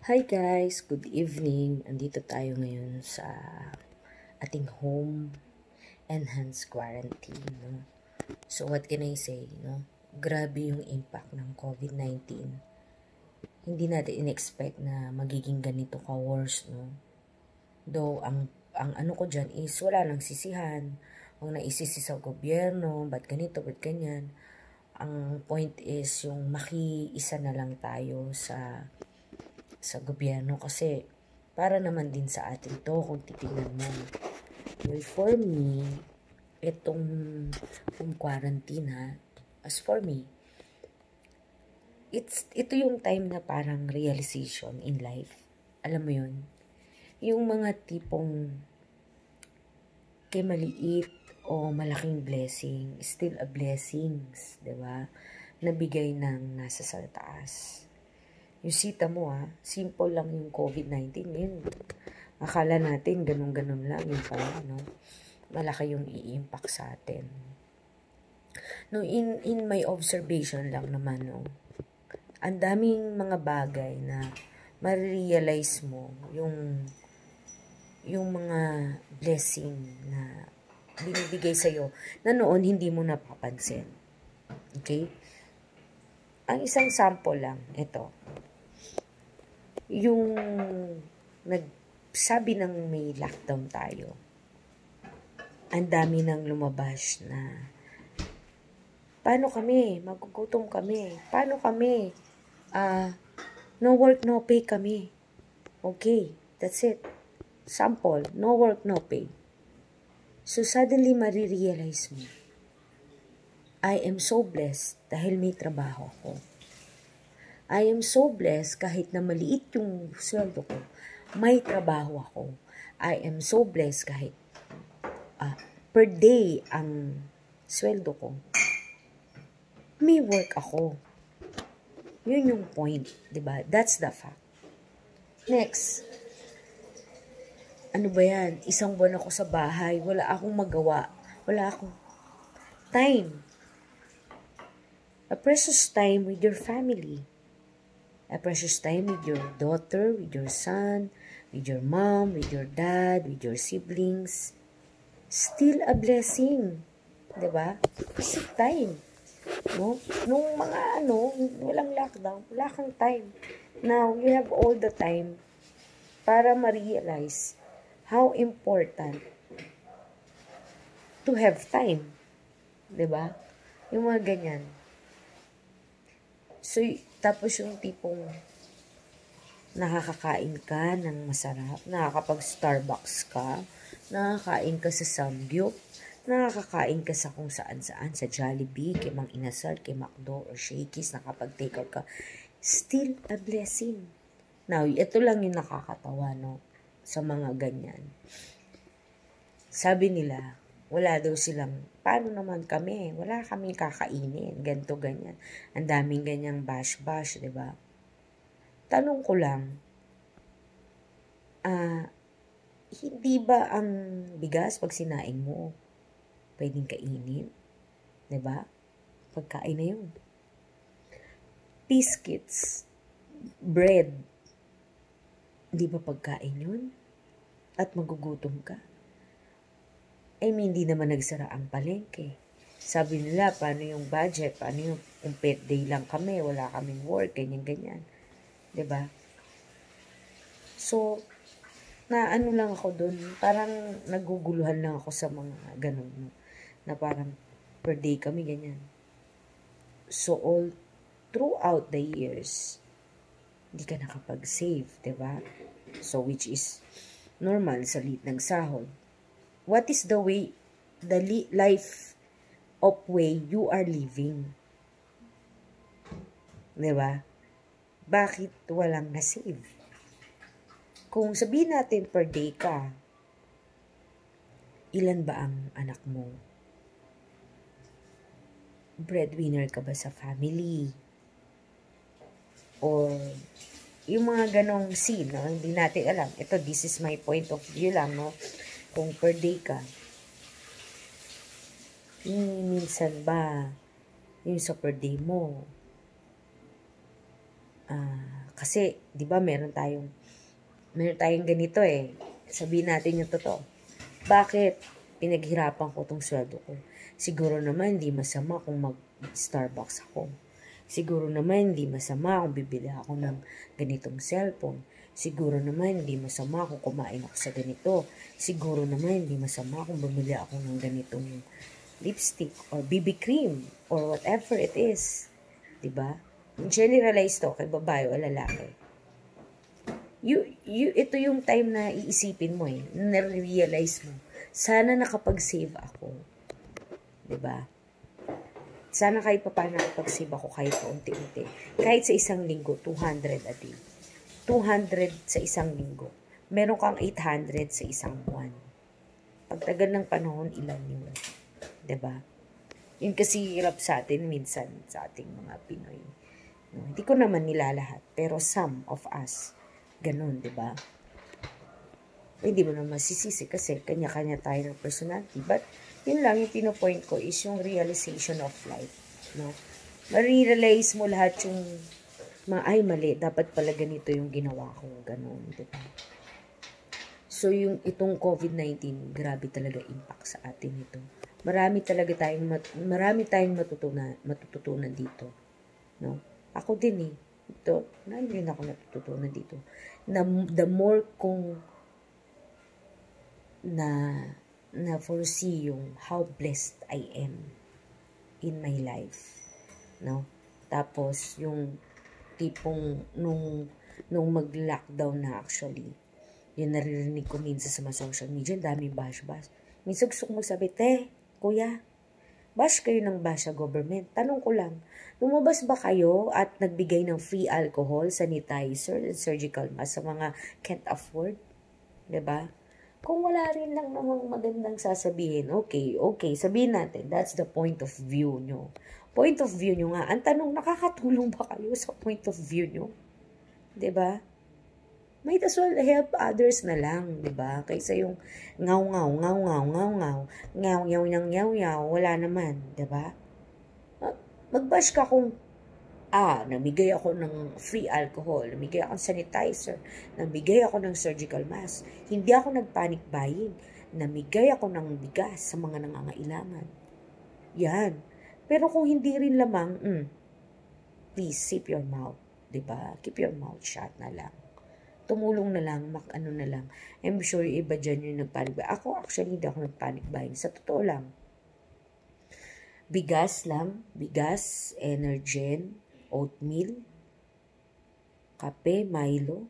Hi guys, good evening. Andito tayo ngayon sa ating home enhanced quarantine, no? So what can I say, no? Grabe yung impact ng COVID-19. Hindi natin in-expect na magiging ganito ka-worse, no? Though ang ano ko diyan is wala nang sisihan. Ang naisisi sa gobyerno, ba't ganito, ba't ganyan. Ang point is yung makiisa na lang tayo sa gobyerno kasi para naman din sa atin to kung titignan mo. Well, for me, itong quarantine ha, as for me, ito yung time na parang realization in life. Alam mo yun? Yung mga tipong kay maliit o malaking blessing, still a blessings, di ba? Nabigay ng nasa sa taas. Yung sita mo simple lang yung COVID-19 yun. Akala natin ganun-ganun lang yung pala, no? Malaki yung i-impact sa atin. No, in my observation lang naman, no? Ang daming mga bagay na ma-realize mo yung mga blessing na binibigay sa'yo na noon hindi mo napapansin. Okay? Ang isang sample lang, ito. Yung nagsabi ng may lockdown tayo, ang dami nang lumabas na paano kami, magugutom kami, paano kami, no work, no pay kami. Okay, that's it. Sample, no work, no pay. So suddenly marirealize mo, I am so blessed dahil may trabaho ko. I am so blessed kahit na maliit yung sweldo ko, may trabaho ako. I am so blessed kahit per day ang sweldo ko, may work ako. Yun yung point, diba? That's the fact. Next, ano ba yan? Isang buwan ako sa bahay, wala akong magawa, wala akong time. A precious time with your family. A precious time with your daughter, with your son, with your mom, with your dad, with your siblings. Still a blessing. Diba? Kasi time. No? Nung mga walang lockdown, wala kang time. Now, you have all the time para ma-realize how important to have time. Diba? Yung mga ganyan. So, tapos yung tipong nakakakain ka ng masarap, nakakapag-Starbucks ka, nakakain ka sa Samgyup, nakakakain ka sa kung saan-saan, sa Jollibee, kay Mang Inasal, kay McDo, or Shakey's, nakapag-take out ka. Still a blessing. Now, ito lang yung nakakatawa, no? Sa mga ganyan. Sabi nila, wala daw silang, paano naman kami? Wala kaming kakainin, ganito, ganyan. Ang daming ganyang bash-bash, diba? Tanong ko lang, hindi ba ang bigas pag sinaing mo, pwedeng kainin? Diba? Pagkain na yun. Biscuits, bread, di ba pagkain yun? At magugutom ka? I mean, hindi naman nagsara ang palengke. Sabi nila, paano yung budget? Paano yung kung pet day lang kami, wala kaming work, ganyan-ganyan. Diba? So, na ano lang ako dun, parang naguguluhan lang ako sa mga ganun, no? Na parang per day kami, ganyan. So, all throughout the years, hindi ka nakapag-save, diba? So, which is normal sa liit ng sahod. What is the way, the life of way you are living? Diba? Bakit walang na-save? Kung sabihin natin per day ka, ilan ba ang anak mo? Breadwinner ka ba sa family? Or yung mga ganong scene, no? Hindi natin alam. Ito, this is my point of view lang, no? Kung per day ka, minsan ba yung sa per day mo, Kasi, di ba, meron tayong ganito eh. Sabihin natin yung totoo. Bakit pinaghirapan ko tong sweldo ko? Siguro naman hindi masama kung mag-Starbucks ako. Siguro naman hindi masama kung bibili ako ng ganitong cellphone. Siguro naman hindi masama kung kumain ako sa ganito. Siguro naman hindi masama kung bumili ako ng ganitong lipstick or BB cream or whatever it is. Diba? Generalize to kay babae o lalaki. Ito yung time na iisipin mo eh. Na-realize mo. Sana nakapag-save ako. Diba? Sana kahit pa paano nakapag-save ako kahit unti-unti. Kahit sa isang linggo, 200 a day. 200 sa isang linggo. Meron kang 800 sa isang buwan. Pagtagal ng panahon, ilan yun? Diba? Yun kasi hirap sa atin minsan sa ating mga Pinoy. No, hindi ko naman nilalahat, pero some of us, ganun, diba? Hindi mo naman masisisi kasi kanya-kanya tayo ng personality. But, yun lang yung pinopoint ko is yung realization of life. No? Ma-realize mo lahat yung ay mali, dapat pala ganito yung ginawa ko, ganun, diba? So, yung itong COVID-19, grabe talaga impact sa atin ito. Marami tayong matututunan dito. No? Ako din eh. Marami rin ako natututunan dito. The more kung na foresee yung how blessed I am in my life. No? Tapos, yung tipong nung mag-lockdown na actually, yun naririnig ko minsan sa mga social media, dami bash-bash. Minsan gusto ko magsabi, kuya, bash kayo ng bash sa government. Tanong ko lang, lumabas ba kayo at nagbigay ng free alcohol, sanitizer, and surgical mask sa mga can't afford? Diba? Kung wala rin lang namang magandang sasabihin, okay, sabihin natin, that's the point of view nyo. Point of view nyo nga. Ang tanong, nakakatulong ba kayo sa point of view nyo? Diba? Might as well help others na lang, diba? Kaysa yung ngaw-ngaw, ngaw-ngaw, wala naman, diba? Mag-bash ka kung, namigay ako ng free alcohol, namigay ako ng sanitizer, namigay ako ng surgical mask, hindi ako nag-panic buying, namigay ako ng bigas sa mga nangangailangan. Yan. Pero kung hindi rin lamang, please, sip your mouth, diba? Keep your mouth shut na lang. Tumulong na lang, na lang. I'm sure iba dyan yung nag-panic buying. Ako, actually, hindi ako nag-panic buying. Sa totoo lang. Bigas lang. Bigas, Energen, oatmeal, kape, Milo,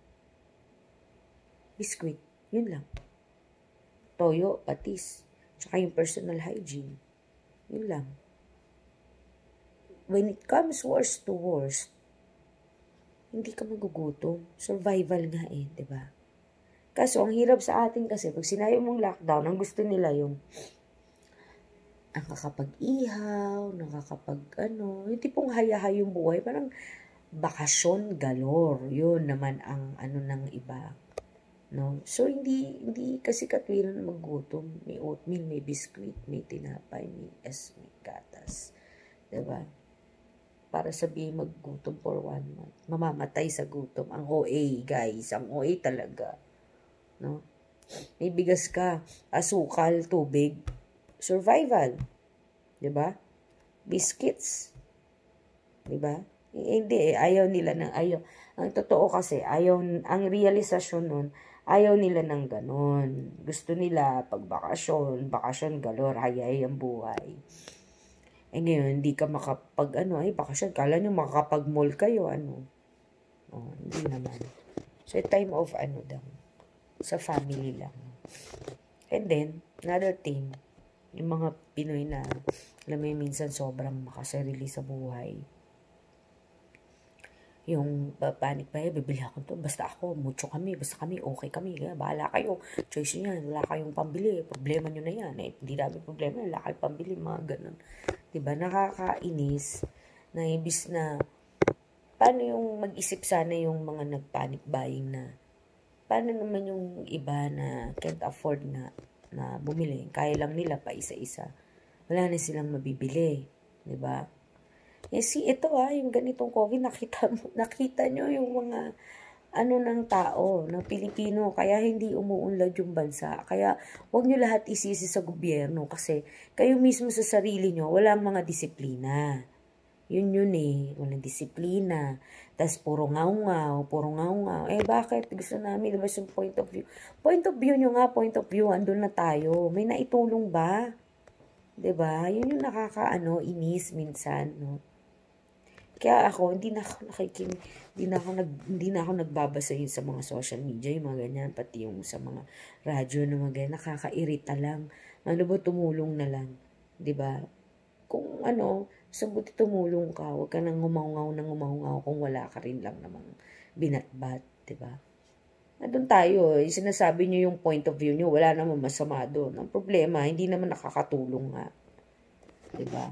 biskuit. Yun lang. Toyo, patis. Tsaka yung personal hygiene. Yun lang. When it comes worst to worst, hindi ka magugutom. Survival nga eh, diba? Kaso, ang hirap sa atin kasi, pag sinabi mong lockdown, ang gusto nila yung nakakapag-ihaw, yung tipong hayahay yung buhay, parang bakasyon galore. Yun naman ang ng iba. No? So, hindi kasi katwiran magutom. May oatmeal, may biscuit, may tinapay, may gatas. Diba? Para sabihin maggutom for 1 month. Mamamatay sa gutom. Ang OA, guys. Ang OA talaga. No? May bigas ka, asukal, tubig, survival. Diba? Biscuits. Diba? Hindi ayaw nila ayaw. Ang totoo kasi, ang realisasyon nun, ayaw nila ng ganon. Gusto nila, pag bakasyon galore, hayay ang buhay. Ngayon, hindi ka bakasyon, kala nyo makakapag-mall kayo, hindi naman. So, time of daw, sa family lang. And then, another thing, yung mga Pinoy na, alam mo minsan sobrang makasarili sa buhay. Yung panic ba, bibili ako to, basta mucho kami, okay kami, bahala kayo, choice nyo yan, wala kayong pambili, problema nyo na yan, hindi namin problema, wala kayong pambili, mga ganun. Diba, nakakainis, na ibis na, paano yung mag-isip sana yung mga nag-panic buying na, paano naman yung iba na can't afford na bumili, kaya lang nila pa isa-isa, wala na silang mabibili, diba? Ito yung ganitong COVID, nakita nyo yung mga ng tao, ng Pilipino, kaya hindi umuunlad yung bansa. Kaya huwag nyo lahat isisi sa gobyerno kasi kayo mismo sa sarili nyo, walang mga disiplina. Yun walang disiplina. Tas puro ngaw-ngaw, puro ngaw-ngaw. Bakit? Gusto namin, diba yung point of view? Point of view nyo nga, point of view, andun na tayo. May naitulong ba? Diba? Yun yung inis minsan, no? Kaya ako, hindi na ako nagbabasa yun sa mga social media, yung mga ganyan, pati yung sa mga radyo na mga ganyan, nakakairita lang. Ano ba, tumulong na lang, 'di ba? Kung sabuti tumulong ka, huwag ka nang ngumaungaw kung wala ka rin lang namang binatbat, 'di ba? Nandun tayo, sinasabi niyo yung point of view niyo, wala namang masama doon. Ang problema, hindi naman nakakatulong nga, 'di ba?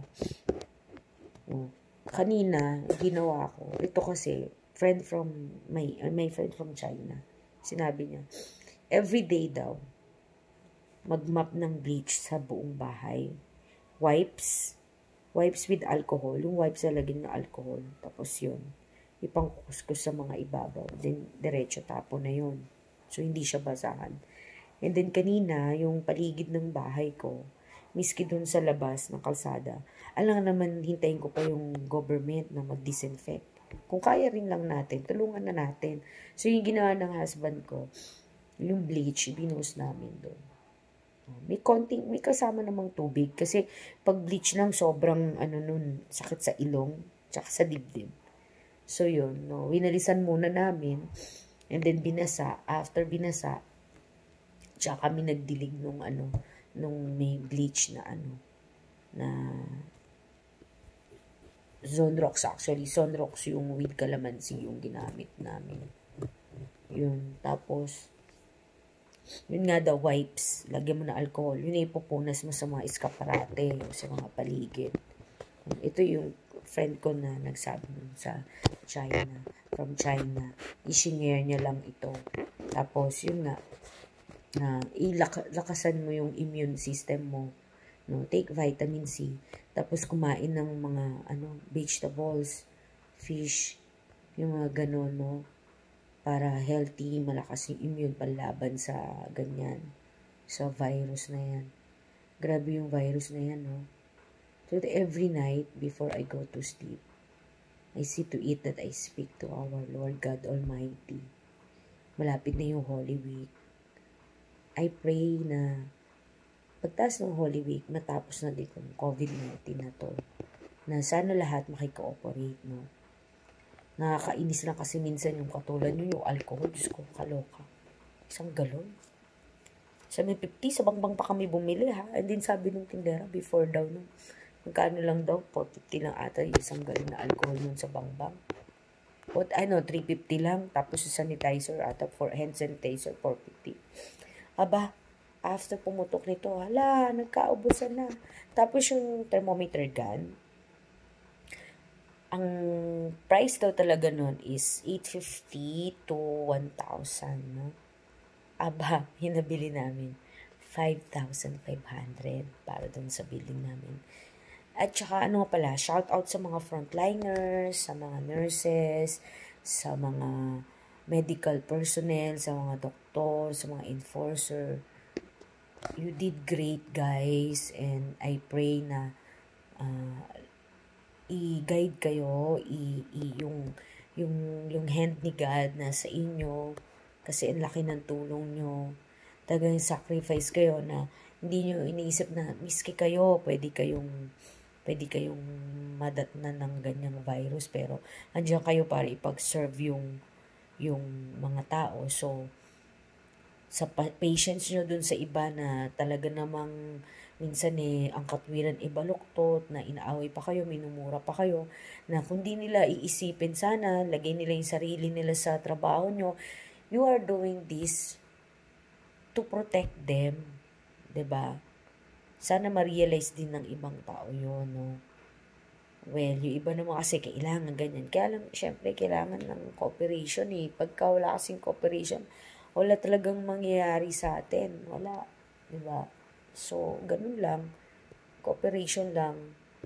Kanina, ginawa ko, ito kasi, my friend from China, sinabi niya, everyday daw, mag-map ng bleach sa buong bahay. Wipes with alcohol, yung wipes na lagyan ng alcohol, tapos yun, ipangkuskus sa mga ibabaw, then diretso tapo na yun. So, hindi siya basahan. And then, kanina, yung paligid ng bahay ko, miski dun sa labas ng kalsada, alam naman, hintayin ko pa yung government na mag-disinfect. Kung kaya rin lang natin, tulungan na natin. So, yung ginawa ng husband ko, yung bleach, binuhos namin doon. May kasama namang tubig. Kasi, pag bleach lang, sobrang, sakit sa ilong, tsaka sa dibdib. So, yun, no, winalisan muna namin, and then binasa. After binasa, tsaka kami nagdilig nung may bleach na na Zonrox actually. Zonrox yung with calamansi yung ginamit namin. Yun. Tapos, yun nga daw, wipes. Lagyan mo na alcohol. Yun ay ipupunas mo sa mga eskaparate, sa mga paligid. Ito yung friend ko na nagsabi nun sa China. From China. I-share niya lang ito. Tapos, yun nga, na lakasan mo yung immune system mo, no, take vitamin C, tapos kumain ng mga vegetables, fish, yung mga ganon, no, para healthy, malakas yung immune panlaban sa ganyan, sa virus na yan. Grabe yung virus na yan, no. So every night before I go to sleep, I see to it that I speak to our Lord God Almighty. Malapit na yung Holy Week. I pray na pagtas ng Holy Week, matapos na din kung COVID-19 na to, na sana lahat makikooperate, no? Nakakainis lang kasi minsan yung katulad nyo, yung alcohol, Diyos ko, kaloka. Isang galon. Sa may 50, sa bangbang pa kami bumili, ha? And then sabi nung tindera, before daw, no? Magkano lang daw, 450 lang ata yung isang galon na alcohol nun sa bangbang. 350 lang. Tapos yung sanitizer ata, hand sanitizer, 450. Aba, after pumutok nito, nagkaubusan na. Tapos yung thermometer gun, ang price daw talaga nun is 850 to 1,000, no? Aba, hinabili namin 5,500 para dun sa building namin. At saka pala, shout out sa mga frontliners, sa mga nurses, sa mga medical personnel, sa mga doktor, sa mga enforcer. You did great, guys, and I pray na i-guide kayo, yung hand ni God na sa inyo, kasi ang laki ng tulong nyo. Talagang sacrifice kayo na hindi nyo iniisip na miski kayo, pwede kayong madatnan ng ganyang virus, pero andiyan kayo para ipag-serve yung mga tao. So, sa patience nyo dun sa iba na talaga namang minsan ang katwiran ibaluktot, na inaaway pa kayo, minumura pa kayo, na kung di nila iisipin sana, lagay nila yung sarili nila sa trabaho nyo, you are doing this to protect them, 'di ba? Sana ma-realize din ng ibang tao yun, no? Well, yung iba naman kasi kailangan ganyan. Kaya lang, syempre, kailangan ng cooperation, eh. Pagka wala kasing cooperation, wala talagang mangyayari sa atin. Wala, diba? So, ganun lang. Cooperation lang.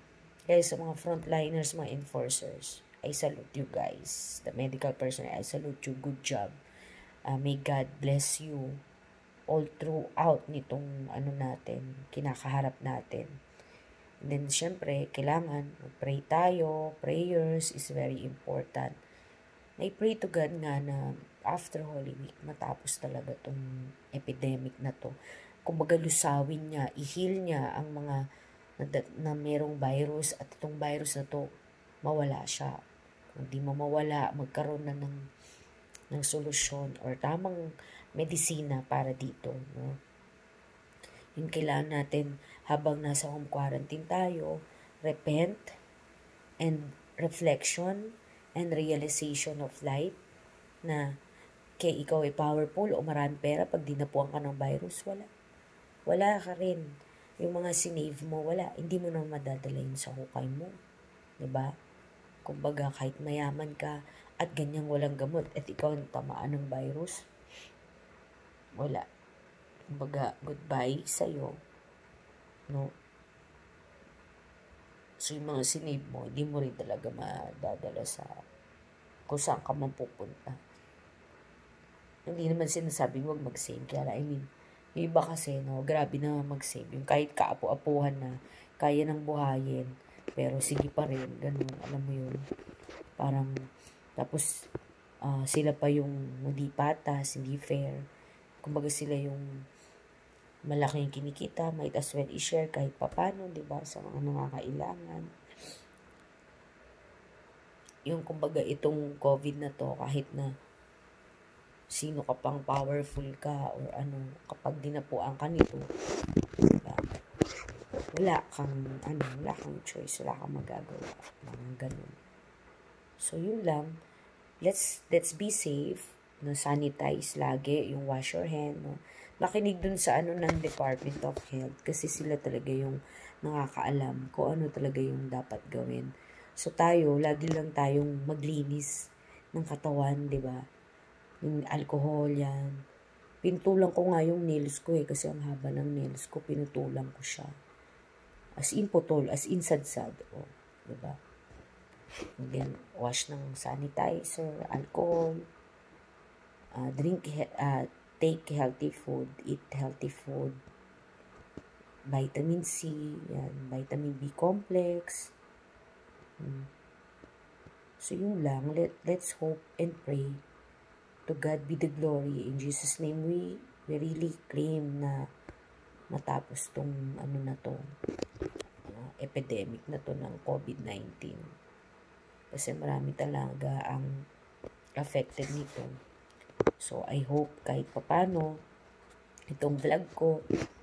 Kaya sa mga frontliners, mga enforcers, I salute you guys. The medical personnel, I salute you. Good job. May God bless you all throughout nitong natin, kinakaharap natin. And then, syempre, kailangan mag-pray tayo. Prayers is very important. I pray to God nga na after Holy Week, matapos talaga tong epidemic na to. Kumbaga, lusawin niya, i-heal niya ang mga na merong virus at itong virus na to, mawala siya. Kung di mo mawala, magkaroon na ng solusyon or tamang medisina para dito. No? Yung kailangan natin habang nasa home quarantine tayo, repent and reflection and realization of life na kaya ikaw ay powerful o maraming pera pag dinapuan ka ng virus, wala. Wala ka rin. Yung mga sinave mo, wala. Hindi mo na madadala yun sa hukay mo. Diba? Kumbaga, kahit mayaman ka at ganyang walang gamot at ikaw ang tamaan ng virus, wala. Kumbaga, goodbye sa'yo. No? So, yung mga sinave mo, hindi mo rin talaga madadala sa kung saan ka man pupunta. Hindi naman sinasabing huwag mag-save. Kaya, yung iba kasi, no, grabe na mag-save. Yung kahit kaapu-apuhan na, kaya nang buhayin, pero sige pa rin, ganun, alam mo yun. Parang, tapos, sila pa yung hindi patas, hindi fair. Kumbaga sila yung malaking kinikita, might as well i-share kahit papano, diba, sa mga nangangailangan. Yung kumbaga itong COVID na to, kahit na sino ka pang powerful ka or kapag dinapuan ka nito, diba? Wala kang choice, wala kang magagawa, mga ganun. So yun lang, let's be safe, no, sanitize lagi, yung wash your hand, no. Makinig dun sa ng Department of Health kasi sila talaga yung nakakaalam kung ano talaga yung dapat gawin. So tayo, lagi lang tayong maglinis ng katawan, diba? Yung alcohol yan. Pinutulan ko nga yung nails ko kasi ang haba ng nails ko, pinutulan ko siya. As in putol, as in sadsad. O, diba? And then, wash ng sanitizer, alcohol, take healthy food, eat healthy food, vitamin C, yan, vitamin B complex. So, yun lang. Let's hope and pray. To God be the glory. In Jesus' name, we really claim na matapos tong epidemic na to ng COVID-19. Kasi marami talaga ang affected nito. So, I hope kahit papano, itong vlog ko,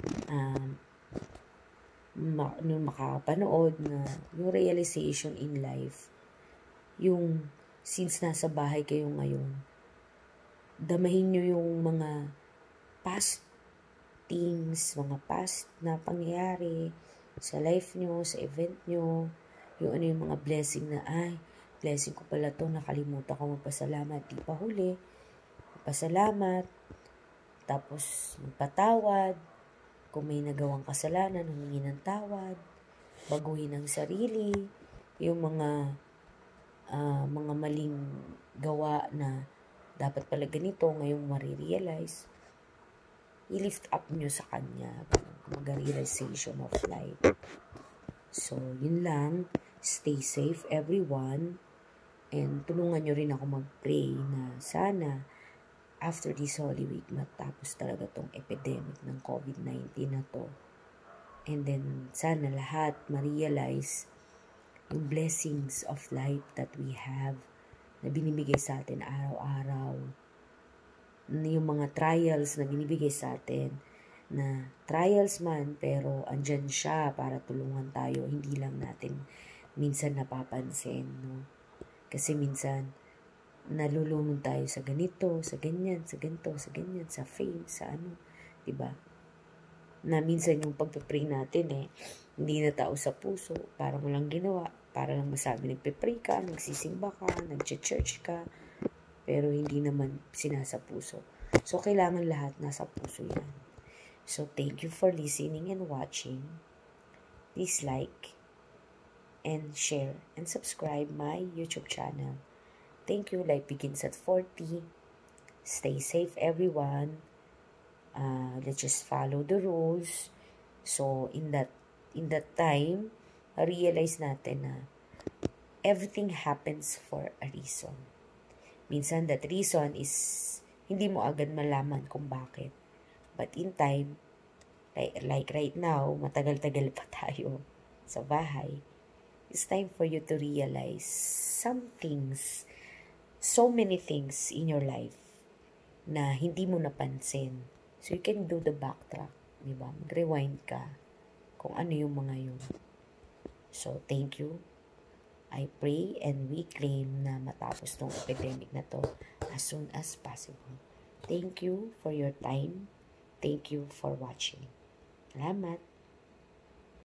makapanood na yung realization in life, yung since nasa bahay kayo ngayon, damahin nyo yung mga past things, mga past na pangyayari sa life nyo, sa event nyo, yung yung mga blessing na, blessing ko pala to, nakalimutan ko magpasalamat, di pa huli, magpasalamat, tapos magpatawad, kung may nagawang kasalanan, humingi ng tawad, baguhin ang sarili, yung mga maling gawa na dapat pala ganito, ngayong marirealize, i-lift up nyo sa kanya, mag-realization of life. So, yun lang, stay safe everyone, and tulungan nyo rin ako mag-pray na sana, after this Holy Week, matapos talaga tong epidemic ng COVID-19 na to. And then, sana lahat ma-realize yung blessings of life that we have, na binibigay sa atin araw-araw, yung mga trials na binibigay sa atin, na trials man, pero andyan siya para tulungan tayo, hindi lang natin minsan napapansin, no? Kasi minsan, nalulunod tayo sa ganito, sa ganyan, sa ganito, sa ganyan, sa fame, sa diba? Na minsan yung pagpipray natin hindi na tao sa puso, parang walang ginawa, para lang masabi nagpipray ka, nagsisimba ka, nag-church ka, pero hindi naman sinasa puso. So, kailangan lahat nasa puso yan. So, thank you for listening and watching. Please like and share, and subscribe my YouTube channel. Thank you. Life begins at 40. Stay safe, everyone. Let's just follow the rules. So, in that time, realize natin na everything happens for a reason. Minsan, that reason is hindi mo agad malaman kung bakit. But in time, like right now, matagal-tagal pa tayo sa bahay. It's time for you to realize some things, so many things in your life na hindi mo napansin. So, you can do the backtrack, di ba? Mag-rewind ka kung ano yung mga yun. So, thank you. I pray and we claim na matapos tong epidemic na to as soon as possible. Thank you for your time. Thank you for watching. Salamat.